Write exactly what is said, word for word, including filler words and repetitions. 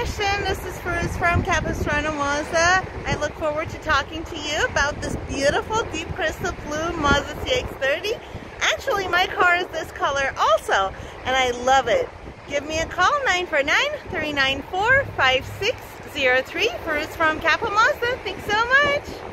Ashton. This is Forouz from CapoMazda. I look forward to talking to you about this beautiful deep crystal blue Mazda C X thirty. Actually, my car is this color also, and I love it. Give me a call, nine four nine, three nine four, five six zero three. Forouz from CapoMazda. Thanks so much.